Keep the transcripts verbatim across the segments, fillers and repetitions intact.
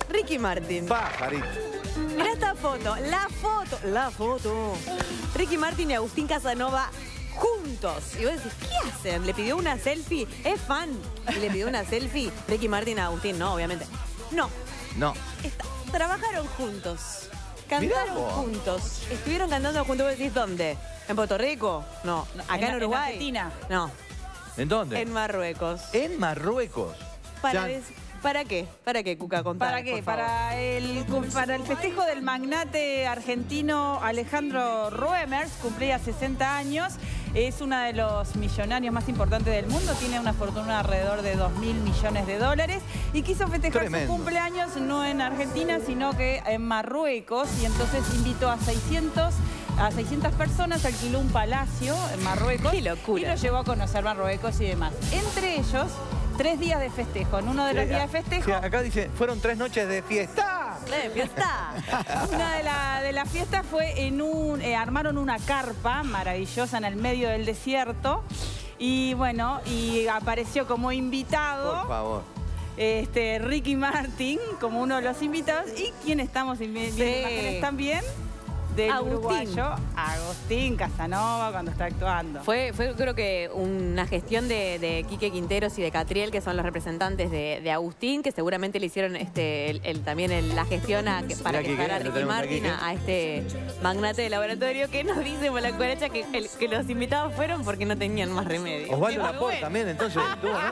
Ricky Martin. Pajarito. Mirá esta foto, la foto, la foto. Ricky Martin y Agustín Casanova juntos. Y vos decís, ¿qué hacen? ¿Le pidió una selfie? ¿Es fan? ¿Y le pidió una selfie? Ricky Martin a Agustín, no, obviamente. No. No. Está, trabajaron juntos. Cantaron juntos. Estuvieron cantando juntos. ¿Vos decís dónde? ¿En Puerto Rico? No. ¿Acá en, en Uruguay? ¿En Argentina? No. ¿En dónde? En Marruecos. En Marruecos. Para, des... ¿Para qué? ¿Para qué, Cuca? Contar, ¿Para qué? Para el, para el festejo del magnate argentino Alejandro Roemers, cumplía sesenta años. Es uno de los millonarios más importantes del mundo. Tiene una fortuna alrededor de dos mil millones de dólares. Y quiso festejar Tremendo. su cumpleaños no en Argentina, sino que en Marruecos. Y entonces invitó a seiscientas personas, alquiló un palacio en Marruecos. ¡Qué locura! Y lo llevó a conocer Marruecos y demás. Entre ellos, tres días de festejo. En uno de los sí, días de festejo... Sí, acá dice, fueron tres noches de fiesta. ¡De fiesta! Una de las de la fiestas fue en un... Eh, armaron una carpa maravillosa en el medio del desierto. Y bueno, y apareció como invitado... Por favor. Este, Ricky Martin, como uno de los invitados. ¿Y quién estamos viendo sí. imágenes también? Del Agustín. uruguayo Agustín Casanova cuando está actuando. Fue, fue creo que una gestión de, de Quique Quinteros y de Catriel, que son los representantes de, de Agustín, que seguramente le hicieron este el, el, también el, la gestión a, que, para que fuera Ricky Martin a, a este magnate de laboratorio, que nos dice por la cucaracha que, el, que los invitados fueron porque no tenían más remedio. Osvaldo Laporte bueno. también, entonces estuvo, ¿no?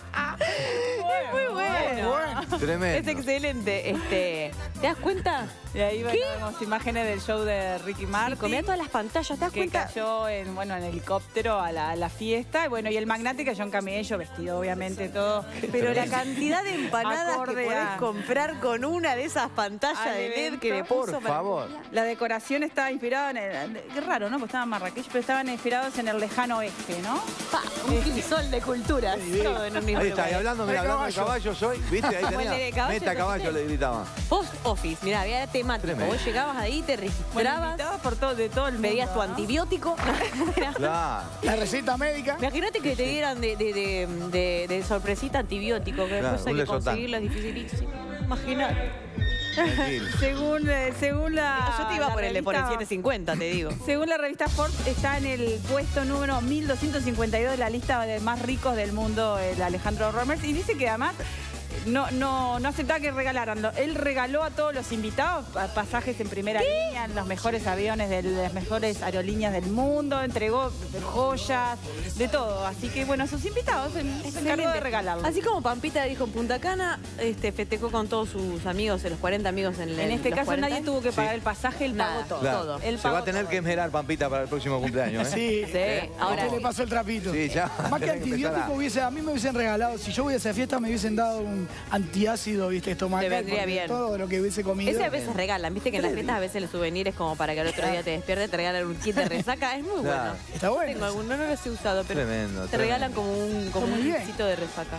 Es muy bueno. bueno. Tremendo. Es excelente. Este, ¿te das cuenta? Y ahí vemos imágenes del show de Ricky Martin. Sí, comía todas las pantallas, ¿te das que cuenta? cayó en, bueno, en helicóptero a la, a la fiesta. Y bueno, y el magnate cayó en camello, vestido obviamente todo. Pero la cantidad de empanadas que podés a... comprar con una de esas pantallas de L E D que le puso. Por favor. La decoración estaba inspirada en el... Qué raro, ¿no? Porque estaba en Marrakech, pero estaban inspirados en el lejano oeste, ¿no? Pa, un crisol de culturas. Sí, todo en un mismo Ahí lugar. está, y hablando, mira, hablando de caballos hoy, ¿viste? Ahí tenía. Caballo, Meta caballo le gritaban. Post office, mirá, había temático. Tremendo. Vos llegabas ahí, te registrabas. Bueno, por todo, de todo el mundo, pedías tu ¿no? antibiótico. Claro. La receta médica. Imagínate que te dieran de, de, de, de, de sorpresita antibiótico, que claro, después hay que conseguirlo, es dificilísimo. Imagínate. según, eh, según la... Yo te iba la por el de por el setecientos cincuenta, te digo. Según la revista Forbes, está en el puesto número mil doscientos cincuenta y dos de la lista de más ricos del mundo, el Alejandro Roemers. Y dice que además no, no, no aceptaba que regalaran. Él regaló a todos los invitados pasajes en primera ¿Qué? línea, en los mejores aviones de las mejores aerolíneas del mundo, entregó joyas, de todo. Así que bueno, a sus invitados se encargó de regalarlo. Así como Pampita dijo en Punta Cana, este, festejó con todos sus amigos, los cuarenta amigos en el En este los caso cuarenta. Nadie tuvo que pagar sí. el pasaje, él Nada, pagó todo. Claro. todo. Él Se pagó va a tener todo. que esmerar Pampita para el próximo cumpleaños, ¿eh? Sí. Sí. ¿Eh? Ahora le pasó el trapito. Sí, ya. Más que antibiótico, hubiese, a mí me hubiesen regalado, si yo voy a esa fiesta, me hubiesen dado un antiácido, viste, estomacal. Te vendría bien. Todo lo que hubiese comido. Ese a veces regalan, viste que en las fiestas a veces el souvenir es como para que al otro día te despiertes, te regalan un kit de resaca, es muy Claro. bueno. Está bueno. Tengo alguno, no los he usado, pero Tremendo, te tremendo. regalan como un, como un Muy bien. kitcito de resaca.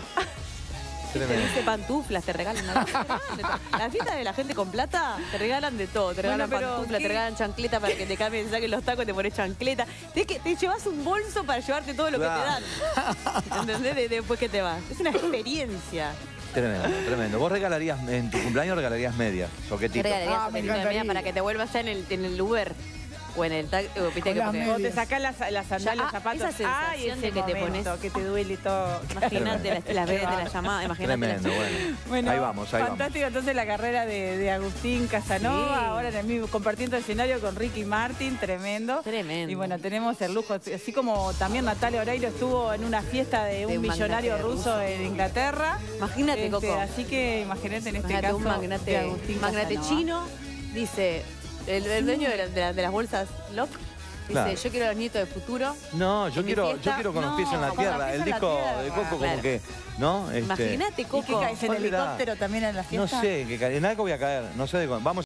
Te Tremendo. dice pantuflas, te regalan nada. La fiesta de la gente con plata te regalan de todo. Te regalan Bueno, pero pantuflas, ¿qué? te regalan chancleta para que te cambien, te saquen los tacos, te pones chancleta. Te, que, te llevas un bolso para llevarte todo lo Claro. que te dan. ¿Entendés? De, después que te vas. Es una experiencia. Tremendo, tremendo. ¿Vos regalarías, en tu cumpleaños regalarías medias, Te soquetitos? regalarías Ah, un me pedito de media encantaría. para que te vuelvas ya en el, en el Uber. O en el taxi, viste que las porque... medias. O te sacás las, las sandalias, Ya, los ah, zapatos. esa sensación Ay, ese de que te momento, pones- que te duele todo. Imagínate las, las veces de la llamada, imagínate las- Tremendo, bueno. Bueno, Ahí vamos, ahí fantástico entonces la carrera de, de Agustín Casanova, Sí. ahora en el mismo, compartiendo escenario con Ricky Martin, tremendo. Tremendo. Y bueno, tenemos el lujo, así como también Natalia Oreiro estuvo en una fiesta de un, De un millonario magnate ruso, ruso. en Inglaterra. Imagínate, Este, Coco. Así que imagínate en este Imagínate caso un de magnate, Agustín magnate Casanova. chino, dice, el, el dueño de, la- de la- de las bolsas L O C, dice, Claro. yo quiero a los nietos de futuro. No, yo En mi quiero, fiesta, yo quiero con los no, pies en la con los tierra. pies El en la disco tierra. de Coco como Claro. que, ¿no? Este, Imagínate, ¿Y qué Coco. caes en ¿cuál será? helicóptero también en la No fiesta? sé, que ca- en algo voy a caer, no sé de cuándo. Vamos